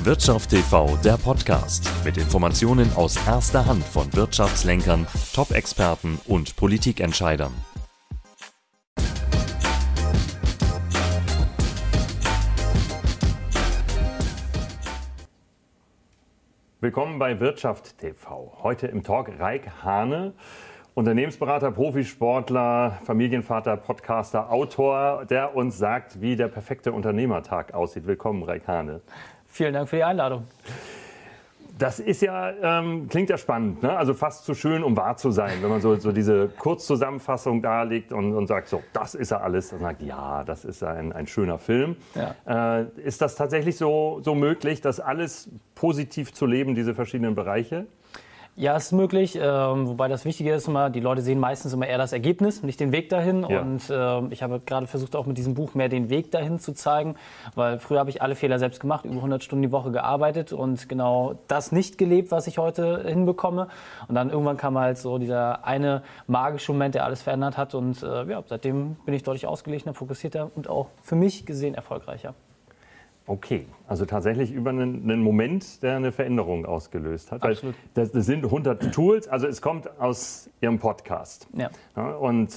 Wirtschaft TV, der Podcast mit Informationen aus erster Hand von Wirtschaftslenkern, Top-Experten und Politikentscheidern. Willkommen bei Wirtschaft TV. Heute im Talk Raik Hane, Unternehmensberater, Profisportler, Familienvater, Podcaster, Autor, der uns sagt, wie der perfekte Unternehmertag aussieht. Willkommen, Raik Hane. Vielen Dank für die Einladung. Das ist ja, klingt ja spannend, ne? Also fast zu schön, um wahr zu sein, wenn man so diese Kurzzusammenfassung darlegt und sagt, so, das ist ja alles. Und sagt, ja, das ist ein schöner Film. Ja. Ist das tatsächlich so möglich, das alles positiv zu leben, diese verschiedenen Bereiche? Ja, es ist möglich, wobei das Wichtige ist immer, die Leute sehen meistens immer eher das Ergebnis, nicht den Weg dahin. Ja. Und ich habe gerade versucht, auch mit diesem Buch mehr den Weg dahin zu zeigen, weil früher habe ich alle Fehler selbst gemacht, über 100 Stunden die Woche gearbeitet und genau das nicht gelebt, was ich heute hinbekomme. Und dann irgendwann kam halt so dieser eine magische Moment, der alles verändert hat. Und ja, seitdem bin ich deutlich ausgeglichener, fokussierter und auch für mich gesehen erfolgreicher. Okay, also tatsächlich über einen Moment, der eine Veränderung ausgelöst hat. Absolut. Das sind 100 Tools, also es kommt aus Ihrem Podcast. Ja. Und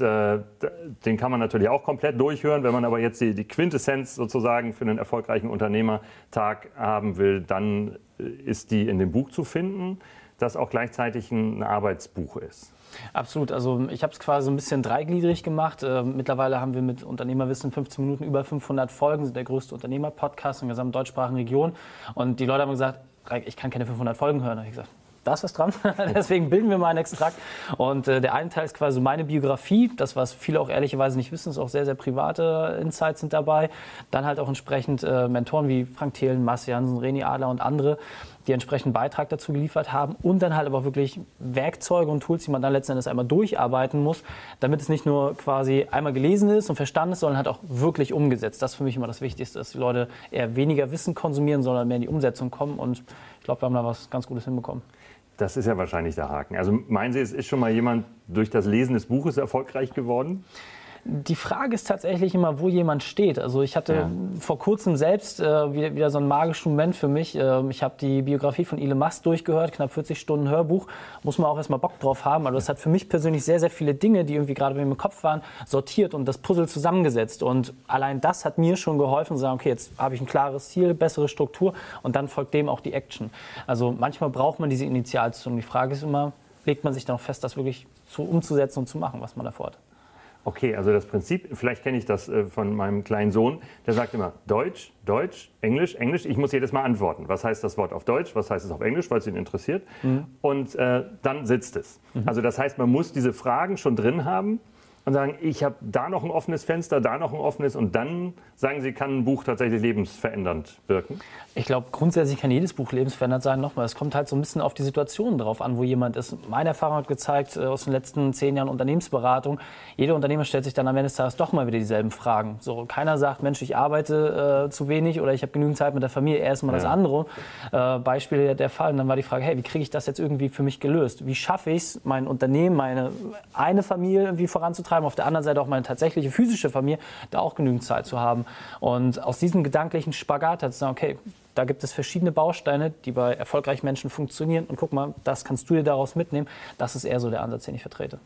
den kann man natürlich auch komplett durchhören. Wenn man aber jetzt die Quintessenz sozusagen für einen erfolgreichen Unternehmertag haben will, dann ist die in dem Buch zu finden, das auch gleichzeitig ein Arbeitsbuch ist. Absolut. Also ich habe es quasi so ein bisschen dreigliedrig gemacht. Mittlerweile haben wir mit Unternehmerwissen 15 Minuten über 500 Folgen, sind der größte Unternehmer-Podcast in der gesamten deutschsprachigen Region. Und die Leute haben gesagt, ich kann keine 500 Folgen hören. Da habe ich gesagt, da ist was dran. Deswegen bilden wir mal einen Extrakt. Und der eine Teil ist quasi meine Biografie. Das, was viele auch ehrlicherweise nicht wissen, ist auch sehr, sehr private Insights sind dabei. Dann halt auch entsprechend Mentoren wie Frank Thelen, Marcel Jansen, René Adler und andere, die entsprechend Beitrag dazu geliefert haben und dann halt aber wirklich Werkzeuge und Tools, die man dann letzten Endes einmal durcharbeiten muss, damit es nicht nur quasi einmal gelesen ist und verstanden ist, sondern halt auch wirklich umgesetzt. Das ist für mich immer das Wichtigste, dass die Leute eher weniger Wissen konsumieren, sondern mehr in die Umsetzung kommen und ich glaube, wir haben da was ganz Gutes hinbekommen. Das ist ja wahrscheinlich der Haken. Also meinen Sie, es ist schon mal jemand durch das Lesen des Buches erfolgreich geworden? Die Frage ist tatsächlich immer, wo jemand steht. Also ich hatte vor kurzem selbst wieder so einen magischen Moment für mich. Ich habe die Biografie von Elon Musk durchgehört, knapp 40 Stunden Hörbuch. Muss man auch erstmal Bock drauf haben. Aber das hat für mich persönlich sehr, sehr viele Dinge, die irgendwie gerade bei mir im Kopf waren, sortiert und das Puzzle zusammengesetzt. Und allein das hat mir schon geholfen, zu sagen, okay, jetzt habe ich ein klares Ziel, bessere Struktur und dann folgt dem auch die Action. Also manchmal braucht man diese Initialzündung. Die Frage ist immer, legt man sich dann auch fest, das wirklich umzusetzen und zu machen, was man davor hat. Okay, also das Prinzip, vielleicht kenne ich das von meinem kleinen Sohn, der sagt immer Deutsch, Deutsch, Englisch, Englisch. Ich muss jedes Mal antworten. Was heißt das Wort auf Deutsch, was heißt es auf Englisch, weil es ihn interessiert. Und dann sitzt es. Also das heißt, man muss diese Fragen schon drin haben und sagen, ich habe da noch ein offenes Fenster, da noch ein offenes und dann sagen Sie, kann ein Buch tatsächlich lebensverändernd wirken? Ich glaube, grundsätzlich kann jedes Buch lebensverändernd sein. Nochmal, es kommt halt so ein bisschen auf die Situation drauf an, wo jemand ist. Meine Erfahrung hat gezeigt, aus den letzten 10 Jahren Unternehmensberatung, jeder Unternehmer stellt sich dann am Ende des Tages doch mal wieder dieselben Fragen. So, keiner sagt, Mensch, ich arbeite zu wenig oder ich habe genügend Zeit mit der Familie, er ist mal das andere. Beispiel der Fall. Und dann war die Frage, hey, wie kriege ich das jetzt irgendwie für mich gelöst? Wie schaffe ich es, mein Unternehmen, eine Familie irgendwie voranzutreiben, auf der anderen Seite auch meine tatsächliche physische Familie, da auch genügend Zeit zu haben. Und aus diesem gedanklichen Spagat hat es gesagt, okay, da gibt es verschiedene Bausteine, die bei erfolgreichen Menschen funktionieren. Und guck mal, das kannst du dir daraus mitnehmen. Das ist eher so der Ansatz, den ich vertrete.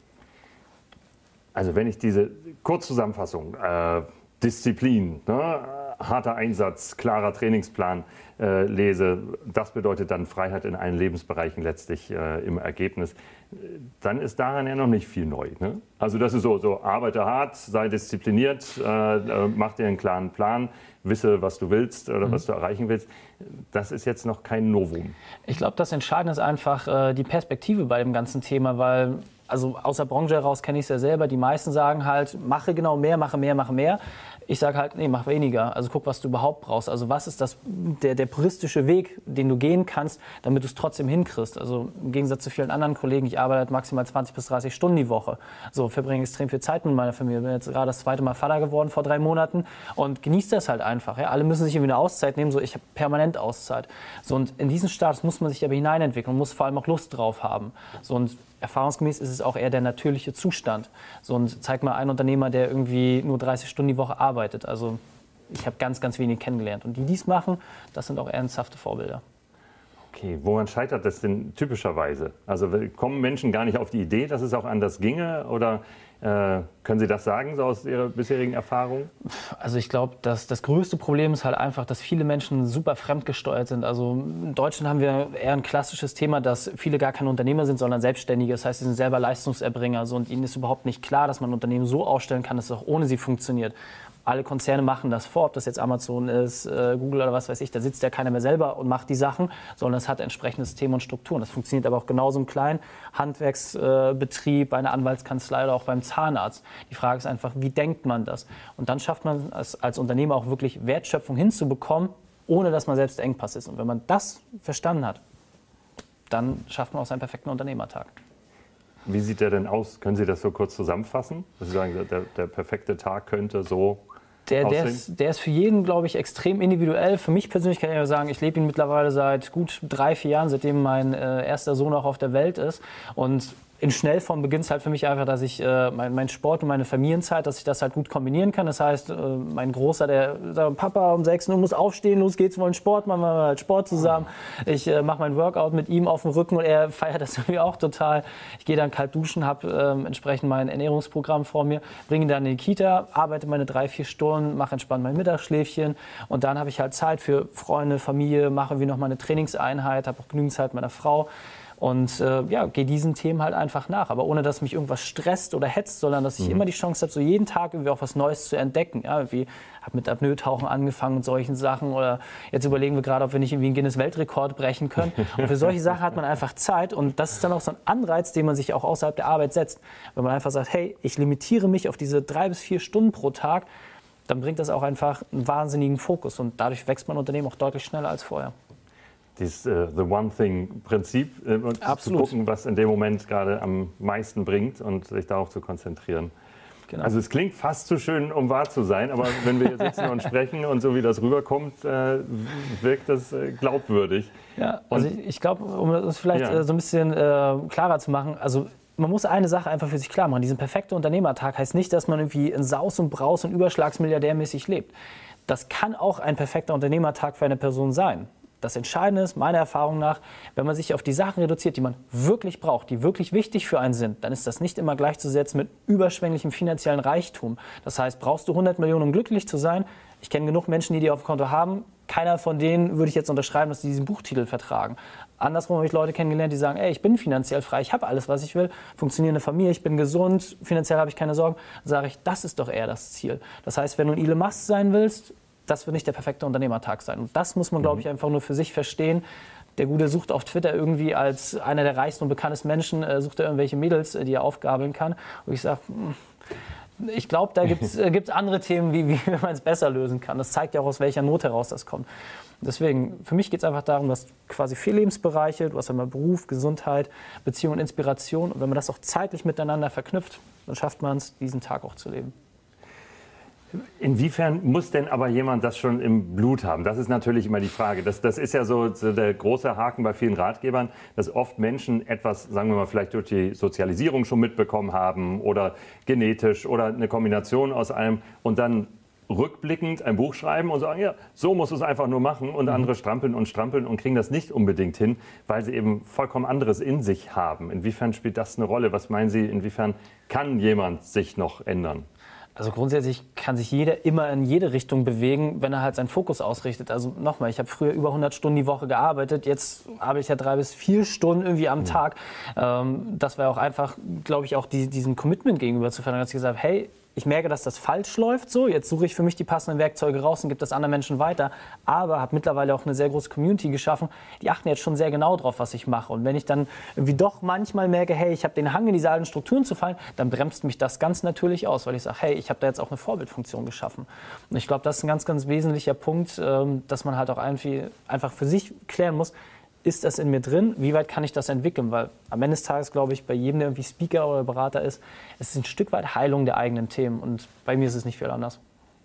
Also wenn ich diese Kurzzusammenfassung, Disziplin, ne, harter Einsatz, klarer Trainingsplan lese, das bedeutet dann Freiheit in allen Lebensbereichen letztlich im Ergebnis, dann ist daran ja noch nicht viel neu. Ne? Also das ist so, arbeite hart, sei diszipliniert, mach dir einen klaren Plan, wisse, was du willst oder was du erreichen willst. Das ist jetzt noch kein Novum. Ich glaube, das Entscheidende ist einfach die Perspektive bei dem ganzen Thema, weil also aus der Branche heraus kenne ich es ja selber, die meisten sagen halt, mache genau mehr, mache mehr, mache mehr. Ich sage halt, nee, mach weniger. Also guck, was du überhaupt brauchst. Also was ist der puristische Weg, den du gehen kannst, damit du es trotzdem hinkriegst. Also im Gegensatz zu vielen anderen Kollegen, ich arbeite halt maximal 20 bis 30 Stunden die Woche. So, verbringe extrem viel Zeit mit meiner Familie. Bin jetzt gerade das zweite Mal Vater geworden vor 3 Monaten und genieße das halt einfach. Ja? Alle müssen sich irgendwie eine Auszeit nehmen. So, ich habe permanent Auszeit. So, und in diesen Status muss man sich aber hineinentwickeln und muss vor allem auch Lust drauf haben. So, und erfahrungsgemäß ist es auch eher der natürliche Zustand. So, und zeig mal einen Unternehmer, der irgendwie nur 30 Stunden die Woche arbeitet. Also ich habe ganz, ganz wenig kennengelernt. Und die dies machen, das sind auch ernsthafte Vorbilder. Okay, woran scheitert das denn typischerweise? Also kommen Menschen gar nicht auf die Idee, dass es auch anders ginge? Oder können Sie das sagen, so aus Ihrer bisherigen Erfahrung? Also ich glaube, dass das größte Problem ist halt einfach, dass viele Menschen super fremdgesteuert sind. Also in Deutschland haben wir eher ein klassisches Thema, dass viele gar keine Unternehmer sind, sondern Selbstständige. Das heißt, sie sind selber Leistungserbringer. So, und ihnen ist überhaupt nicht klar, dass man ein Unternehmen so aufstellen kann, dass es auch ohne sie funktioniert. Alle Konzerne machen das vor, ob das jetzt Amazon ist, Google oder was weiß ich, da sitzt ja keiner mehr selber und macht die Sachen, sondern es hat entsprechende Systeme und Strukturen. Das funktioniert aber auch genauso im kleinen Handwerksbetrieb, bei einer Anwaltskanzlei oder auch beim Zahnarzt. Die Frage ist einfach, wie denkt man das? Und dann schafft man es als Unternehmer auch wirklich Wertschöpfung hinzubekommen, ohne dass man selbst der Engpass ist. Und wenn man das verstanden hat, dann schafft man auch seinen perfekten Unternehmertag. Wie sieht der denn aus? Können Sie das so kurz zusammenfassen? Dass Sie sagen, der perfekte Tag könnte so Der ist für jeden, glaube ich, extrem individuell. Für mich persönlich kann ich sagen, ich lebe ihn mittlerweile seit gut 3-4 Jahren, seitdem mein erster Sohn auch auf der Welt ist. Und in Schnellform beginnt es halt für mich einfach, dass ich meinen Sport und meine Familienzeit, dass ich das halt gut kombinieren kann. Das heißt, mein Großer, der sagt, Papa, um 6 Uhr muss aufstehen, los geht's, wir wollen Sport machen, wir halt Sport zusammen. Ich mache mein Workout mit ihm auf dem Rücken und er feiert das irgendwie auch total. Ich gehe dann kalt duschen, habe entsprechend mein Ernährungsprogramm vor mir, bringe ihn dann in die Kita, arbeite meine 3-4 Stunden, mache entspannt mein Mittagsschläfchen und dann habe ich halt Zeit für Freunde, Familie, mache irgendwie noch mal eine Trainingseinheit, habe auch genügend Zeit mit meiner Frau. Und gehe diesen Themen halt einfach nach. Aber ohne, dass mich irgendwas stresst oder hetzt, sondern dass ich immer die Chance habe, so jeden Tag irgendwie auch was Neues zu entdecken. Ja, irgendwie habe mit Apnoe-Tauchen angefangen und solchen Sachen. Oder jetzt überlegen wir gerade, ob wir nicht irgendwie einen Guinness-Weltrekord brechen können. Und für solche Sachen hat man einfach Zeit. Und das ist dann auch so ein Anreiz, den man sich auch außerhalb der Arbeit setzt. Wenn man einfach sagt, hey, ich limitiere mich auf diese 3 bis 4 Stunden pro Tag, dann bringt das auch einfach einen wahnsinnigen Fokus. Und dadurch wächst mein Unternehmen auch deutlich schneller als vorher. Dieses The One-Thing-Prinzip, zu gucken, was in dem Moment gerade am meisten bringt und sich darauf zu konzentrieren. Genau. Also es klingt fast zu schön, um wahr zu sein, aber wenn wir hier sitzen und sprechen und so wie das rüberkommt, wirkt das glaubwürdig. Ja, also ich glaube, um das vielleicht so ein bisschen klarer zu machen, also man muss eine Sache einfach für sich klar machen. Diesen perfekten Unternehmertag heißt nicht, dass man irgendwie in Saus und Braus und überschlagsmilliardärmäßig lebt. Das kann auch ein perfekter Unternehmertag für eine Person sein. Das Entscheidende ist, meiner Erfahrung nach, wenn man sich auf die Sachen reduziert, die man wirklich braucht, die wirklich wichtig für einen sind, dann ist das nicht immer gleichzusetzen mit überschwänglichem finanziellen Reichtum. Das heißt, brauchst du 100 Millionen, um glücklich zu sein? Ich kenne genug Menschen, die auf dem Konto haben. Keiner von denen würde ich jetzt unterschreiben, dass sie diesen Buchtitel vertragen. Andersrum habe ich Leute kennengelernt, die sagen, ey, ich bin finanziell frei, ich habe alles, was ich will, funktionierende Familie, ich bin gesund, finanziell habe ich keine Sorgen. Dann sage ich, das ist doch eher das Ziel. Das heißt, wenn du ein Elon Musk sein willst, das wird nicht der perfekte Unternehmertag sein. Und das muss man, glaube ich, einfach nur für sich verstehen. Der Gute sucht auf Twitter irgendwie als einer der reichsten und bekanntesten Menschen, sucht er irgendwelche Mädels, die er aufgabeln kann. Und ich sage, ich glaube, da gibt's andere Themen, wie man es besser lösen kann. Das zeigt ja auch, aus welcher Not heraus das kommt. Deswegen, für mich geht es einfach darum, dass quasi 4 Lebensbereiche, du hast einmal Beruf, Gesundheit, Beziehung und Inspiration. Und wenn man das auch zeitlich miteinander verknüpft, dann schafft man es, diesen Tag auch zu leben. Inwiefern muss denn aber jemand das schon im Blut haben? Das ist natürlich immer die Frage. Das ist ja so der große Haken bei vielen Ratgebern, dass oft Menschen etwas, sagen wir mal, vielleicht durch die Sozialisierung schon mitbekommen haben oder genetisch oder eine Kombination aus allem und dann rückblickend ein Buch schreiben und sagen, ja, so muss es einfach nur machen und andere strampeln und kriegen das nicht unbedingt hin, weil sie eben vollkommen anderes in sich haben. Inwiefern spielt das eine Rolle? Was meinen Sie, inwiefern kann jemand sich noch ändern? Also grundsätzlich kann sich jeder immer in jede Richtung bewegen, wenn er halt seinen Fokus ausrichtet. Also nochmal, ich habe früher über 100 Stunden die Woche gearbeitet, jetzt arbeite ich ja 3 bis 4 Stunden irgendwie am Tag. Das war auch einfach, glaube ich, auch diesem Commitment gegenüber zu verändern, dass ich gesagt habe, hey, ich merke, dass das falsch läuft, so, jetzt suche ich für mich die passenden Werkzeuge raus und gebe das anderen Menschen weiter, aber habe mittlerweile auch eine sehr große Community geschaffen, die achten jetzt schon sehr genau drauf, was ich mache. Und wenn ich dann irgendwie doch manchmal merke, hey, ich habe den Hang in diese alten Strukturen zu fallen, dann bremst mich das ganz natürlich aus, weil ich sage, hey, ich habe da jetzt auch eine Vorbildfunktion geschaffen. Und ich glaube, das ist ein ganz, ganz wesentlicher Punkt, dass man halt auch einfach für sich klären muss, ist das in mir drin? Wie weit kann ich das entwickeln? Weil am Ende des Tages, glaube ich, bei jedem, der irgendwie Speaker oder Berater ist, es ist ein Stück weit Heilung der eigenen Themen. Und bei mir ist es nicht viel anders.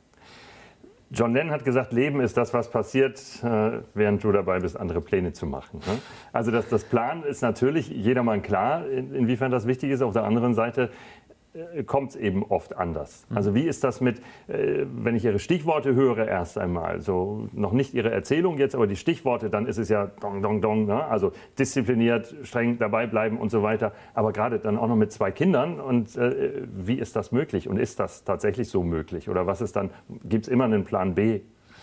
John Lennon hat gesagt, Leben ist das, was passiert, während du dabei bist, andere Pläne zu machen. Also das Plan ist natürlich jedermann klar, inwiefern das wichtig ist. Auf der anderen Seite kommt es eben oft anders. Also wie ist das mit, wenn ich Ihre Stichworte höre erst einmal, so noch nicht Ihre Erzählung jetzt, aber die Stichworte, dann ist es ja dong, dong, dong, ne? Also diszipliniert, streng dabei bleiben und so weiter, aber gerade dann auch noch mit 2 Kindern und wie ist das möglich und ist das tatsächlich so möglich oder was ist dann, gibt es immer einen Plan B?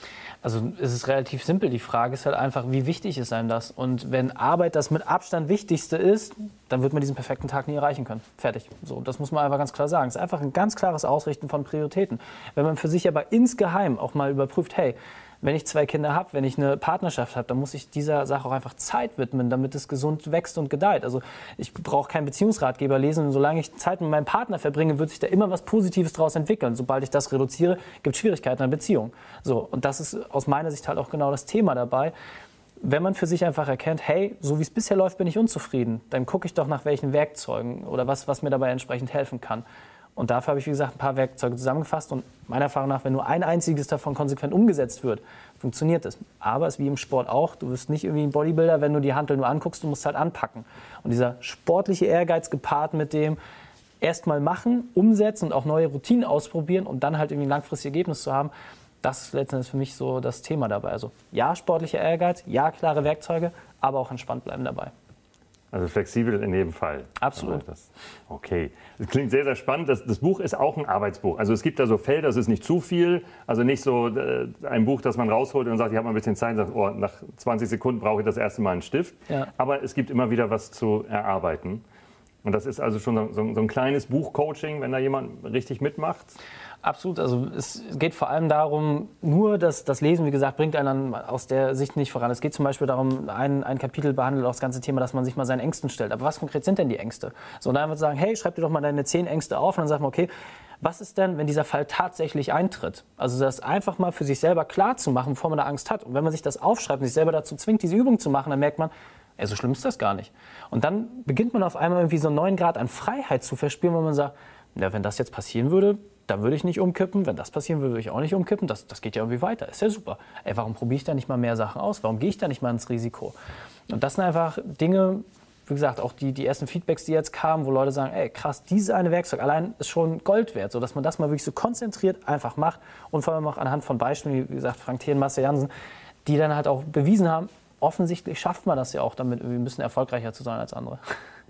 Also es ist relativ simpel. Die Frage ist halt einfach, wie wichtig ist einem das? Und wenn Arbeit das mit Abstand Wichtigste ist, dann wird man diesen perfekten Tag nie erreichen können. Fertig. So, das muss man einfach ganz klar sagen. Es ist einfach ein ganz klares Ausrichten von Prioritäten. Wenn man für sich aber insgeheim auch mal überprüft, hey, wenn ich 2 Kinder habe, wenn ich eine Partnerschaft habe, dann muss ich dieser Sache auch einfach Zeit widmen, damit es gesund wächst und gedeiht. Also ich brauche keinen Beziehungsratgeber lesen. Und solange ich Zeit mit meinem Partner verbringe, wird sich da immer was Positives daraus entwickeln. Sobald ich das reduziere, gibt es Schwierigkeiten in der Beziehung. So, und das ist aus meiner Sicht halt auch genau das Thema dabei. Wenn man für sich einfach erkennt, hey, so wie es bisher läuft, bin ich unzufrieden, dann gucke ich doch nach welchen Werkzeugen oder was mir dabei entsprechend helfen kann. Und dafür habe ich, wie gesagt, ein paar Werkzeuge zusammengefasst. Und meiner Erfahrung nach, wenn nur ein einziges davon konsequent umgesetzt wird, funktioniert es. Aber es ist wie im Sport auch. Du wirst nicht irgendwie ein Bodybuilder, wenn du die Hantel nur anguckst, du musst halt anpacken. Und dieser sportliche Ehrgeiz gepaart mit dem erstmal machen, umsetzen und auch neue Routinen ausprobieren und dann halt irgendwie ein langfristiges Ergebnis zu haben, das ist letztendlich für mich so das Thema dabei. Also ja, sportlicher Ehrgeiz, ja, klare Werkzeuge, aber auch entspannt bleiben dabei. Also flexibel in jedem Fall. Absolut. Okay, das klingt sehr, sehr spannend. Das Buch ist auch ein Arbeitsbuch. Also es gibt da so Felder, es ist nicht zu viel. Also nicht so ein Buch, das man rausholt und sagt, ich habe mal ein bisschen Zeit und sagt, oh, nach 20 Sekunden brauche ich das erste Mal einen Stift. Ja. Aber es gibt immer wieder was zu erarbeiten. Und das ist also schon so ein kleines Buchcoaching, wenn da jemand richtig mitmacht. Absolut. Also es geht vor allem darum, nur das Lesen, wie gesagt, bringt einen aus der Sicht nicht voran. Es geht zum Beispiel darum, ein Kapitel behandelt auch das ganze Thema, dass man sich mal seinen Ängsten stellt. Aber was konkret sind denn die Ängste? So, und dann wird sagen, hey, schreib dir doch mal deine 10 Ängste auf. Und dann sagt man, okay, was ist denn, wenn dieser Fall tatsächlich eintritt? Also das einfach mal für sich selber klar zu machen, bevor man da Angst hat. Und wenn man sich das aufschreibt und sich selber dazu zwingt, diese Übung zu machen, dann merkt man, ey, so schlimm ist das gar nicht. Und dann beginnt man auf einmal irgendwie so einen neuen Grad an Freiheit zu verspüren, wo man sagt, ja, wenn das jetzt passieren würde, dann würde ich nicht umkippen. Wenn das passieren würde, würde ich auch nicht umkippen. Das geht ja irgendwie weiter. Ist ja super. Ey, warum probiere ich da nicht mal mehr Sachen aus? Warum gehe ich da nicht mal ins Risiko? Und das sind einfach Dinge, wie gesagt, auch die ersten Feedbacks, die jetzt kamen, wo Leute sagen, ey, krass, dieses eine Werkzeug allein ist schon Gold wert, sodass man das mal wirklich so konzentriert einfach macht und vor allem auch anhand von Beispielen, wie gesagt, Frank Thelen, Marcel Jansen, die dann halt auch bewiesen haben, offensichtlich schafft man das ja auch damit, irgendwie ein bisschen erfolgreicher zu sein als andere.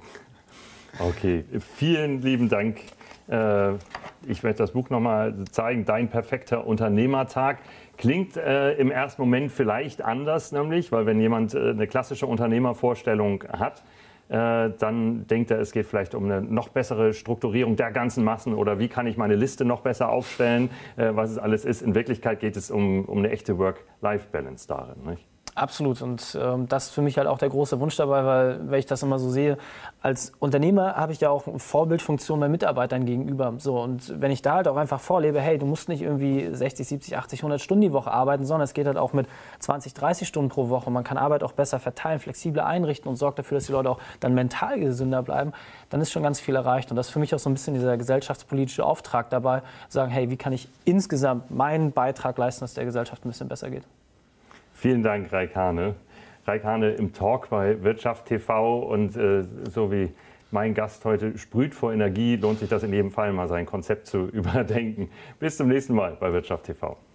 Okay, vielen lieben Dank. Ich werde das Buch nochmal zeigen, Dein perfekter Unternehmertag. Klingt im ersten Moment vielleicht anders, nämlich, weil wenn jemand eine klassische Unternehmervorstellung hat, dann denkt er, es geht vielleicht um eine noch bessere Strukturierung der ganzen Massen oder wie kann ich meine Liste noch besser aufstellen, was es alles ist. In Wirklichkeit geht es um eine echte Work-Life-Balance darin, nicht? Absolut. Und das ist für mich halt auch der große Wunsch dabei, weil, wenn ich das immer so sehe, als Unternehmer habe ich ja auch eine Vorbildfunktion meinen Mitarbeitern gegenüber. So, und wenn ich da halt auch einfach vorlebe, hey, du musst nicht irgendwie 60, 70, 80, 100 Stunden die Woche arbeiten, sondern es geht halt auch mit 20, 30 Stunden pro Woche. Man kann Arbeit auch besser verteilen, flexibler einrichten und sorgt dafür, dass die Leute auch dann mental gesünder bleiben. Dann ist schon ganz viel erreicht. Und das ist für mich auch so ein bisschen dieser gesellschaftspolitische Auftrag dabei, sagen, hey, wie kann ich insgesamt meinen Beitrag leisten, dass der Gesellschaft ein bisschen besser geht. Vielen Dank, Raik Hane. Raik Hane im Talk bei Wirtschaft TV und so wie mein Gast heute sprüht vor Energie, lohnt sich das in jedem Fall mal, sein Konzept zu überdenken. Bis zum nächsten Mal bei Wirtschaft TV.